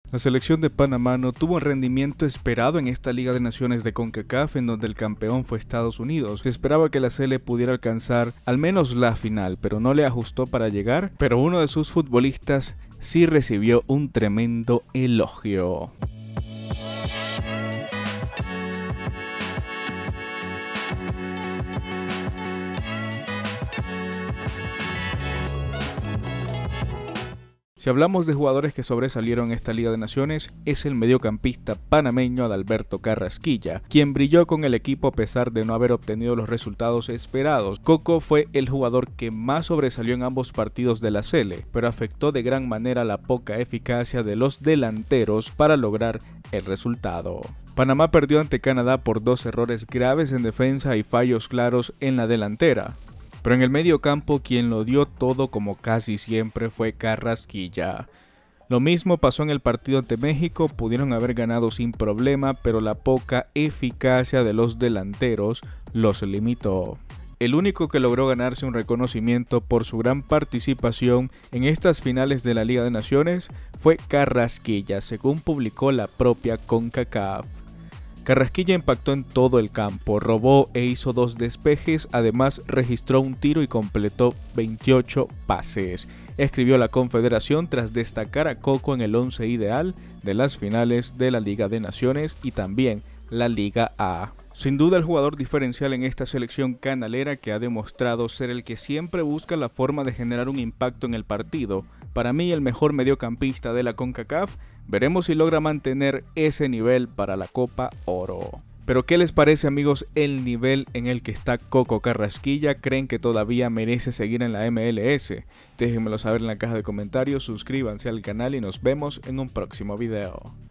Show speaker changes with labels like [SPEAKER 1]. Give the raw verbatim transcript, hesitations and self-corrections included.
[SPEAKER 1] La selección de Panamá no tuvo un rendimiento esperado en esta Liga de Naciones de CONCACAF, en donde el campeón fue Estados Unidos. Se esperaba que la Sele pudiera alcanzar al menos la final, pero no le ajustó para llegar, pero uno de sus futbolistas sí recibió un tremendo elogio. Si hablamos de jugadores que sobresalieron en esta Liga de Naciones, es el mediocampista panameño Adalberto Carrasquilla, quien brilló con el equipo a pesar de no haber obtenido los resultados esperados. Coco fue el jugador que más sobresalió en ambos partidos de la Sele, pero afectó de gran manera la poca eficacia de los delanteros para lograr el resultado. Panamá perdió ante Canadá por dos errores graves en defensa y fallos claros en la delantera. Pero en el medio campo quien lo dio todo como casi siempre fue Carrasquilla. Lo mismo pasó en el partido ante México, pudieron haber ganado sin problema, pero la poca eficacia de los delanteros los limitó. El único que logró ganarse un reconocimiento por su gran participación en estas finales de la Liga de Naciones fue Carrasquilla, según publicó la propia CONCACAF. Carrasquilla impactó en todo el campo, robó e hizo dos despejes, además registró un tiro y completó veintiocho pases. Escribió la Confederación tras destacar a Coco en el once ideal de las finales de la Liga de Naciones y también la Liga A. Sin duda el jugador diferencial en esta selección canalera, que ha demostrado ser el que siempre busca la forma de generar un impacto en el partido. Para mí el mejor mediocampista de la CONCACAF. Veremos si logra mantener ese nivel para la Copa Oro. Pero ¿qué les parece, amigos, el nivel en el que está Coco Carrasquilla? ¿Creen que todavía merece seguir en la M L S? Déjenmelo saber en la caja de comentarios, suscríbanse al canal y nos vemos en un próximo video.